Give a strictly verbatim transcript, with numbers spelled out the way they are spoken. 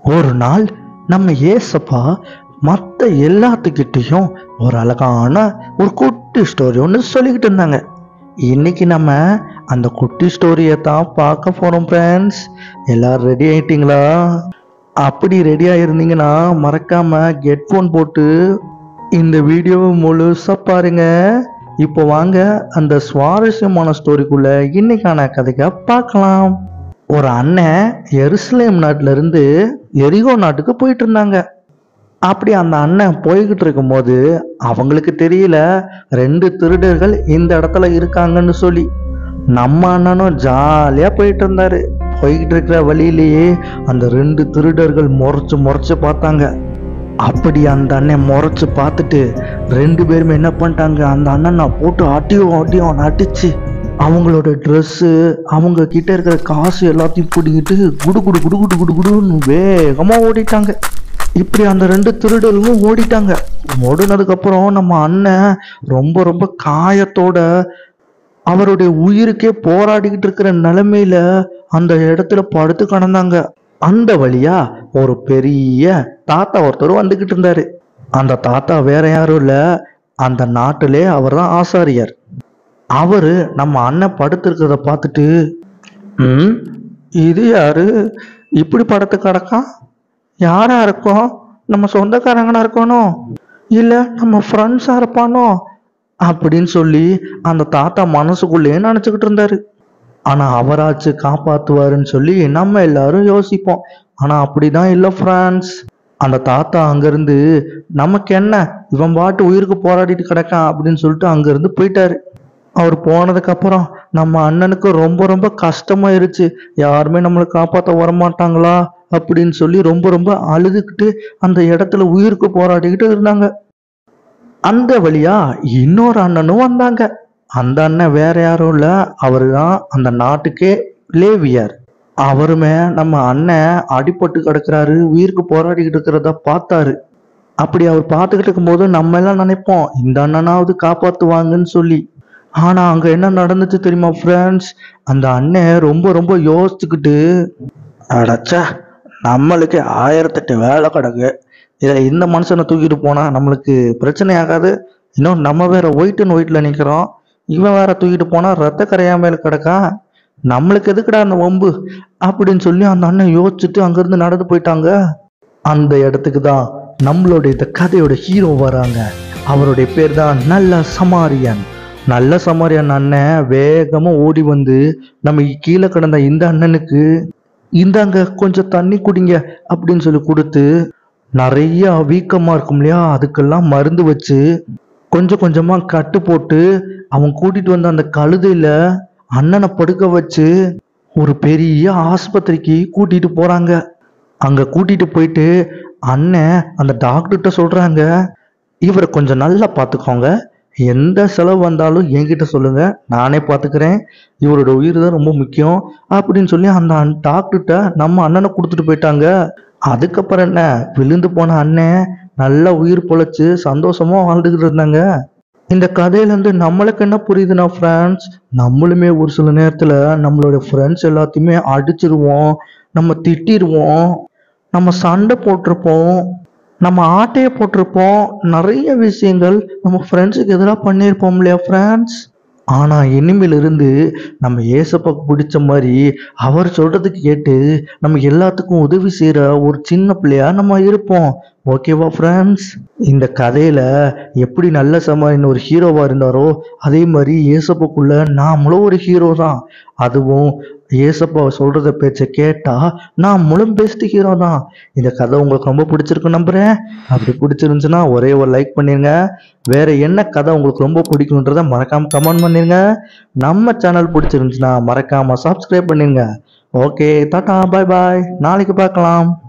ஒரு நாள் நம்ம ஏசப்பா மற்ற எல்லாத்துக்கிட்டையும் ஒரு அழகான ஒரு குட்டி ஸ்டோரி ஒன்று சொல்லிக்கிட்டு இருந்தாங்க. இன்னைக்கு நம்ம அந்த குட்டி ஸ்டோரியை தான் பார்க்க போறோம் ஃப்ரெண்ட்ஸ். எல்லாரும் ரெடி ஆயிட்டீங்களா? அப்படி ரெடி ஆயிருந்தீங்கன்னா மறக்காம ஹெட்ஃபோன் போட்டு இந்த வீடியோவை முழுசா பாருங்க. இப்போ வாங்க அந்த சுவாரஸ்யமான ஸ்டோரிக்குள்ள இன்னைக்கான கதையை பார்க்கலாம். ஒரு அண்ணன் எருசலேம் நாட்டுல இருந்து எரிகோ நாட்டுக்கு போயிட்டு இருந்தாங்க. அப்படி அந்த அண்ணன் போய்கிட்டு இருக்கும் போது அவங்களுக்கு தெரியல ரெண்டு திருடர்கள் இந்த இடத்துல இருக்காங்கன்னு சொல்லி. நம்ம அண்ணனும் ஜாலியா போயிட்டு இருந்தாரு. போய்கிட்டு இருக்கிற வழியிலேயே அந்த ரெண்டு திருடர்கள் முறைச்சு முறைச்சு பார்த்தாங்க. அப்படி அந்த அண்ணன் முறைச்சு பார்த்துட்டு ரெண்டு பேருமே என்ன பண்ணிட்டாங்க, அந்த அண்ணனை போட்டு அடியும் அடியும் அடிச்சு அவங்களோட ட்ரெஸ்ஸு அவங்க கிட்ட இருக்கிற காசு எல்லாத்தையும் பிடிக்கிட்டு குடு குடு குடு குடு குடு குடுன்னு வேகமா ஓடிட்டாங்க. இப்படி அந்த ரெண்டு திருடர்களும் ஓடிட்டாங்க. ஓடினதுக்கப்புறம் நம்ம அண்ணன் ரொம்ப ரொம்ப காயத்தோட அவருடைய உயிருக்கே போராடிக்கிட்டு இருக்கிற நிலைமையில அந்த இடத்துல படுத்து கிடந்தாங்க. அந்த வழியா ஒரு பெரிய தாத்தா ஒருத்தர் வந்துகிட்டு இருந்தாரு. அந்த தாத்தா வேற யாரும் இல்ல, அந்த நாட்டிலே அவர் தான் ஆசாரியர். அவரு நம்ம அண்ணன் படுத்திருக்கிறத பார்த்துட்டு, ம் இது யாரு இப்படி படுத்து கிடக்கா? யாரா இருக்கும்? நம்ம சொந்தக்காரங்கனா இருக்கணும், இல்ல நம்ம ஃப்ரெண்ட்ஸா இருப்பானோ அப்படின்னு சொல்லி அந்த தாத்தா மனசுக்குள்ளேயே நினைச்சுக்கிட்டு இருந்தாரு. ஆனா அவராச்சு காப்பாத்துவாருன்னு சொல்லி நம்ம எல்லாரும் யோசிப்போம். ஆனா அப்படிதான் இல்லை ஃப்ரெண்ட்ஸ். அந்த தாத்தா அங்கிருந்து நமக்கு என்ன, இவன் பாட்டு உயிருக்கு போராடிட்டு கிடக்கான் அப்படின்னு சொல்லிட்டு அங்கிருந்து போயிட்டாரு. அவர் போனதுக்கு அப்புறம் நம்ம அண்ணனுக்கு ரொம்ப ரொம்ப கஷ்டமாயிருச்சு. யாருமே நம்மளை காப்பாற்ற வரமாட்டாங்களா அப்படின்னு சொல்லி ரொம்ப ரொம்ப அழுதுகிட்டு அந்த இடத்துல உயிருக்கு போராடிக்கிட்டு இருந்தாங்க. அந்த வழியா இன்னொரு அண்ணனும் வந்தாங்க. அந்த அண்ணன் வேற யாரும் இல்ல, அவரு தான் அந்த நாட்டுக்கே லேவியர். அவருமே நம்ம அண்ணன் அடிபட்டு கிடக்குறாரு, உயிருக்கு போராடிக்கிட்டு இருக்கிறத பார்த்தாரு. அப்படி அவர் பார்த்துக்கிட்டு இருக்கும்போது நம்ம எல்லாம் நினைப்போம் இந்த அண்ணனாவது காப்பாத்துவாங்கன்னு சொல்லி. ஆனா அங்க என்ன நடந்துச்சு தெரியுமா ஃப்ரெண்ட்ஸ்? அந்த அண்ணன் ரொம்ப ரொம்ப யோசிச்சுக்கிட்டு, அடச்சா நம்மளுக்கு ஆயிரத்தெட்டு வேலை கிடக்கு, இதுல இந்த மனுஷனை தூக்கிட்டு போனா நம்மளுக்கு பிரச்சனை ஆகாது. இன்னும் நம்ம வேற ஒயிட் அண்ட் ஒயிட்ல நிக்கிறோம், இவன் வேற தூக்கிட்டு போனா ரத்த கரையாமையில கிடக்கா, நம்மளுக்கு எதுக்குடா அந்த வம்பு அப்படின்னு சொல்லி அந்த அண்ணன் யோசிச்சுட்டு அங்கிருந்து நடந்து போயிட்டாங்க. அந்த இடத்துக்கு தான் நம்மளுடைய இந்த கதையோட ஹீரோ வராங்க. அவருடைய பேர் தான் நல்ல சமாரியன். நல்ல சமாரியன் அண்ணன் வேகமா ஓடி வந்து நம்ம கீழே கிடந்த இந்த அண்ணனுக்கு, இந்தாங்க கொஞ்சம் தண்ணி குடிங்க அப்படின்னு சொல்லி கொடுத்து, நிறைய வீக்கமா இருக்கும் இல்லையா, அதுக்கெல்லாம் மருந்து வச்சு கொஞ்சம் கொஞ்சமா கட்டு போட்டு அவன் கூட்டிட்டு வந்த அந்த கழுதையில அண்ணனை படுக்க வச்சு ஒரு பெரிய ஆஸ்பத்திரிக்கு கூட்டிட்டு போறாங்க. அங்க கூட்டிட்டு போயிட்டு அண்ணன் அந்த டாக்டர்கிட்ட சொல்றாங்க, இவரை கொஞ்சம் நல்லா பார்த்துக்கோங்க, எந்த செலவு வந்தாலும் என்கிட்ட சொல்லுங்க, நானே பார்த்துக்கிறேன், இவரோட உயிர் தான் ரொம்ப முக்கியம் அப்படின்னு சொல்லி அந்த டாக்டர்கிட்ட நம்ம அண்ணனை கொடுத்துட்டு போயிட்டாங்க. அதுக்கப்புறம் என்ன, விழுந்து போன அண்ணன் நல்லா உயிர் பொழைச்சு சந்தோஷமா வாழ்ந்துகிட்டு இருந்தாங்க. இந்த கதையில இருந்து நம்மளுக்கு என்ன புரியுதுன்னா ஃப்ரெண்ட்ஸ், நம்மளுமே ஒரு சில நேரத்துல நம்மளோட ஃப்ரெண்ட்ஸ் எல்லாத்தையுமே அடிச்சிருவோம், நம்ம திட்டிருவோம், நம்ம சண்டை போட்டிருப்போம், நம்ம ஆட்டையை போட்டிருப்போம், நிறைய விஷயங்கள் நம்ம ஃப்ரெண்ட்ஸுக்கு எதிராக பண்ணியிருப்போம் இல்லையா ஃப்ரெண்ட்ஸ். ஆனா இனிமேலிருந்து நம்ம ஏசப்பாக்கு பிடிச்ச மாதிரி அவர் சொல்றதுக்கு கேட்டு நம்ம எல்லாத்துக்கும் உதவி செய்யற ஒரு சின்ன பிள்ளையா நம்ம இருப்போம். ஓகேவா ஃப்ரெண்ட்ஸ்? இந்த கதையில எப்படி நல்ல சமாரியன் ஒரு ஹீரோவா இருந்தாரோ அதே மாதிரி ஏசப்பாக்குள்ள நாமளும் ஒரு ஹீரோ தான். அதுவும் ஏசப்பா சொல்றத பேச்ச கேட்டா நாமளும் பெஸ்ட் ஹீரோ தான். இந்த கதை உங்களுக்கு ரொம்ப பிடிச்சிருக்கு நம்புறேன். அப்படி பிடிச்சிருந்துச்சுன்னா ஒரே ஒரு லைக் பண்ணிருங்க. வேற என்ன கதை உங்களுக்கு ரொம்ப பிடிக்கும்ன்றத மறக்காம கமெண்ட் பண்ணிருங்க. நம்ம சேனல் பிடிச்சிருந்துச்சுன்னா மறக்காம சப்ஸ்கிரைப் பண்ணிருங்க. ஓகே, டாடா, பாய் பாய், நாளைக்கு பார்க்கலாம்.